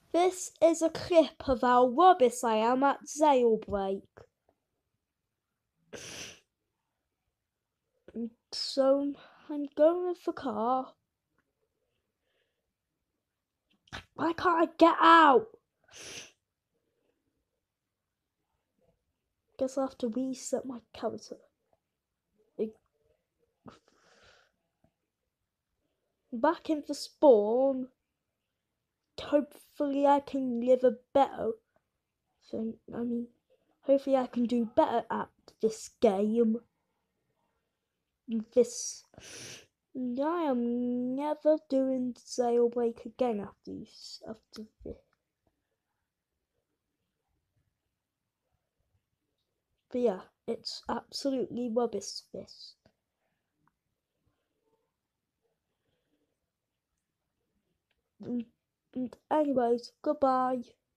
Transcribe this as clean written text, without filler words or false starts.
This is a clip of how rubbish I am at jailbreak. So I'm going with the car. Why can't I get out? Guess I'll have to reset my character. Back in the spawn. Hopefully I can live a better thing. Hopefully I can do better at this game. I am never doing jailbreak again after this. But yeah, it's absolutely rubbish, this. And anyways, goodbye.